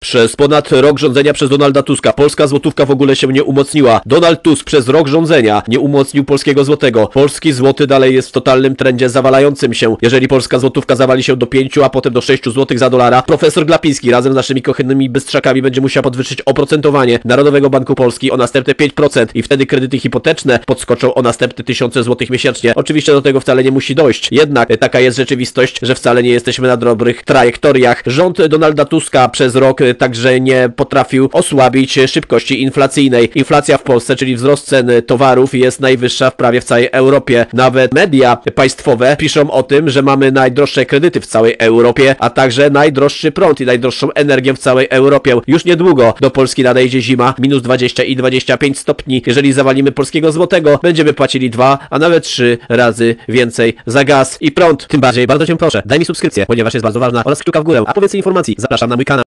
Przez ponad rok rządzenia przez Donalda Tuska polska złotówka w ogóle się nie umocniła. Donald Tusk przez rok rządzenia nie umocnił polskiego złotego. Polski złoty dalej jest w totalnym trendzie zawalającym się. Jeżeli polska złotówka zawali się do 5, a potem do 6 zł za dolara, profesor Glapiński razem z naszymi kochanymi bystrzakami będzie musiał podwyższyć oprocentowanie Narodowego Banku Polski o następne 5% i wtedy kredyty hipoteczne podskoczą o następne tysiące złotych miesięcznie. Oczywiście do tego wcale nie musi dojść. Jednak taka jest rzeczywistość, że wcale nie jesteśmy na dobrych trajektoriach. Rząd Donalda Tuska przez rok także nie potrafił osłabić szybkości inflacyjnej. Inflacja w Polsce, czyli wzrost cen towarów, jest najwyższa w prawie w całej Europie. Nawet media państwowe piszą o tym, że mamy najdroższe kredyty w całej Europie, a także najdroższy prąd i najdroższą energię w całej Europie. Już niedługo do Polski nadejdzie zima, minus 20 i 25 stopni. Jeżeli zawalimy polskiego złotego, będziemy płacili 2, a nawet 3 razy więcej za gaz i prąd. Tym bardziej bardzo cię proszę, daj mi subskrypcję, ponieważ jest bardzo ważna, oraz kciuka w górę, a po więcej informacji zapraszam na mój kanał.